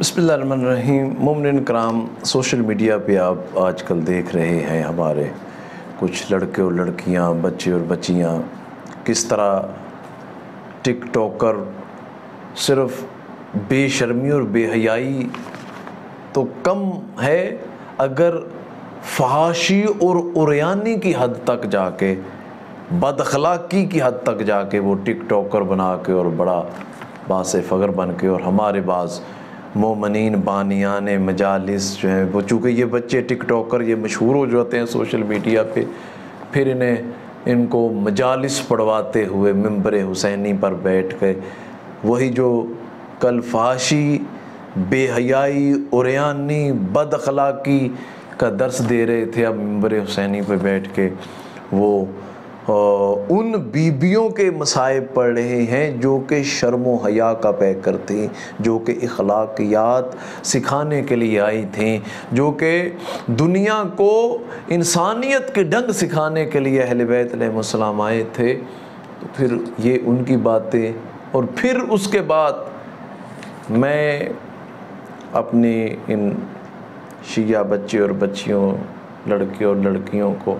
بسم اللہ الرحمن الرحیم۔ مومنین کرام، سوشل میڈیا پہ آپ آج کل دیکھ رہے ہیں ہمارے کچھ لڑکے اور لڑکیاں، بچے اور بچیاں کس طرح ٹک ٹاکر صرف بے شرمی اور بے حیائی تو کم ہے، اگر فحاشی اور عریانی کی حد تک جا کے، بد اخلاقی کی حد تک جا کے وہ ٹک ٹاکر بنا کے اور بڑا باعث فخر بن کے، اور ہمارے بعض مومنین بانیان مجالس جو ہیں وہ، چونکہ یہ بچے ٹک ٹاکر یہ مشہور ہو جاتے ہیں سوشل میڈیا پہ، پھر ان کو مجالس پڑھواتے ہوئے ممبر حسینی پر بیٹھ کے وہی جو کل فحاشی، بے حیائی، عریانی، بد اخلاقی کا درس دے رہے تھے، اب ممبر حسینی پہ بیٹھ کے وہ ان بیبیوں کے مصائب پڑھ رہے ہیں جو کہ شرم و حیا کا پیکر تھیں، جو کہ اخلاقیات سکھانے کے لیے آئی تھیں، جو کہ دنیا کو انسانیت کے ڈنگ سکھانے کے لیے اہل بیت علیہ السلام آئے تھے۔ تو پھر یہ ان کی باتیں، اور پھر اس کے بعد میں اپنی ان شیعہ بچے اور بچیوں، لڑکے اور لڑکیوں کو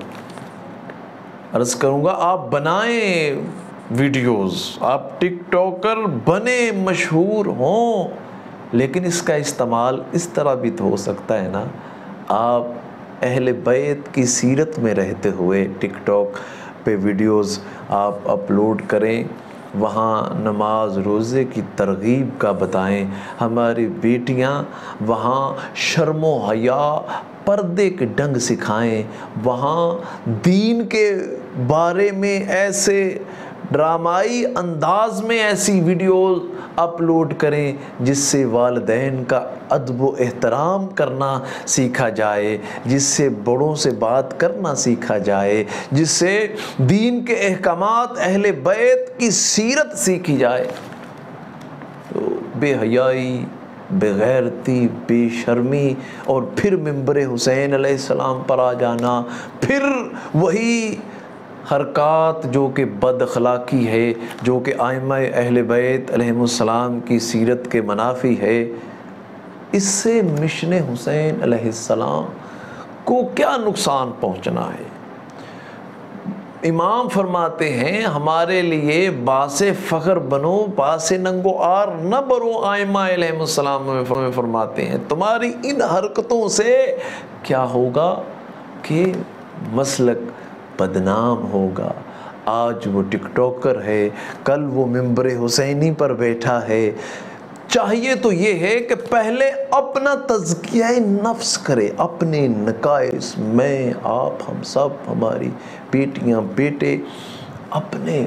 عرض کروں گا، آپ بنائیں ویڈیوز، آپ ٹک ٹاکر بنیں، مشہور ہوں، لیکن اس کا استعمال اس طرح بھی تو ہو سکتا ہے نا، آپ اہل بیت کی سیرت میں رہتے ہوئے ٹک ٹاک پہ ویڈیوز آپ اپلوڈ کریں، وہاں نماز روزے کی ترغیب کا بتائیں، ہماری بیٹیاں وہاں شرم و حیا، پردے کے ڈنگ سکھائیں، وہاں دین کے بارے میں ایسے ڈرامائی انداز میں ایسی ویڈیوز اپلوڈ کریں جس سے والدین کا ادب و احترام کرنا سیکھا جائے، جس سے بڑوں سے بات کرنا سیکھا جائے، جس سے دین کے احکامات، اہل بیت کی سیرت سیکھی جائے۔ تو بے حیائی، بے غیرتی، بے شرمی، اور پھر ممبر حسین علیہ السلام پر آ جانا، پھر وہی حرکات جو کہ بد اخلاقی ہے، جو کہ ائمہ اہل بیت علیہ السلام کی سیرت کے منافی ہے، اس سے مشن حسین علیہ السلام کو کیا نقصان پہنچنا ہے؟ امام فرماتے ہیں ہمارے لیے باعث فخر بنو، باعث ننگ و عار نہ برو۔ ائمہ علیہ السلام میں فرماتے ہیں تمہاری ان حرکتوں سے کیا ہوگا کہ مسلک بدنام ہوگا۔ آج وہ ٹک ٹاکر ہے، کل وہ ممبر حسینی پر بیٹھا ہے۔ چاہیے تو یہ ہے کہ پہلے اپنا تزکیہ نفس کرے، اپنے نقائص میں، آپ، ہم سب، ہماری بیٹیاں، بیٹے اپنے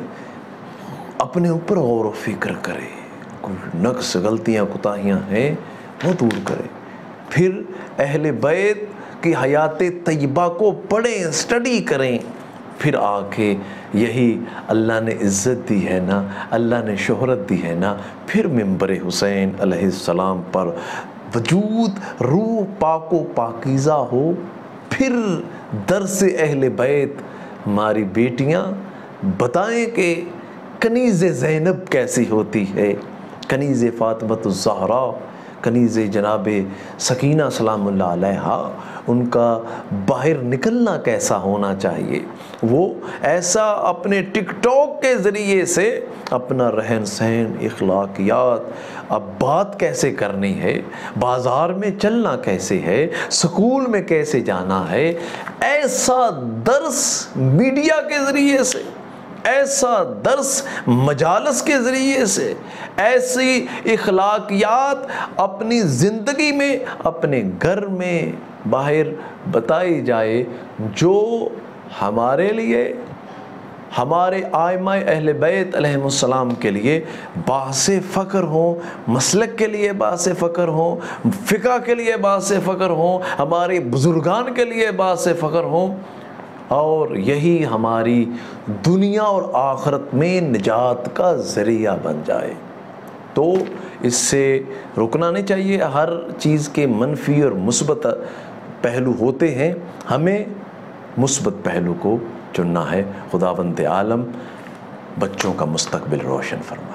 اوپر غور و فکر کرے، کوئی نقص، غلطیاں، کوتاہیاں ہیں وہ دور کرے، پھر اہل بیت کی حیات طیبہ کو پڑھیں، اسٹڈی کریں، پھر آ کے یہی اللہ نے عزت دی ہے نا، اللہ نے شہرت دی ہے نا، پھر ممبر حسین علیہ السلام پر وجود، روح پاک و پاکیزہ ہو، پھر درس اہل بیت ہماری بیٹیاں بتائیں کہ کنیز زینب کیسی ہوتی ہے، کنیز فاطمۃ الزہرا، کنیز جناب سکینہ سلام اللہ علیہا، ان کا باہر نکلنا کیسا ہونا چاہیے، وہ ایسا اپنے ٹک ٹاک کے ذریعے سے اپنا رہن سہن، اخلاقیات، اب بات کیسے کرنی ہے، بازار میں چلنا کیسے ہے، سکول میں کیسے جانا ہے، ایسا درس میڈیا کے ذریعے سے، ایسا درس مجالس کے ذریعے سے، ایسی اخلاقیات اپنی زندگی میں، اپنے گھر میں، باہر بتائی جائے، جو ہمارے لیے، ہمارے ائمہ اہل بیت علیہ السلام کے لیے باعث فخر ہوں، مسلک کے لیے باعث فخر ہوں، فقہ کے لیے باعث فخر ہوں، ہمارے بزرگان کے لیے باعث فخر ہوں، اور یہی ہماری دنیا اور آخرت میں نجات کا ذریعہ بن جائے۔ تو اس سے رکنا نہیں چاہیے، ہر چیز کے منفی اور مثبت پہلو ہوتے ہیں، ہمیں مثبت پہلو کو چننا ہے۔ خداوند عالم بچوں کا مستقبل روشن فرمائے۔